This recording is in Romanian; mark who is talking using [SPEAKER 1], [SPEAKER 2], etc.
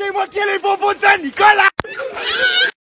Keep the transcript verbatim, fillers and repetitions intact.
[SPEAKER 1] c'est moi qui ai les bonbons de Saint-Nicolas.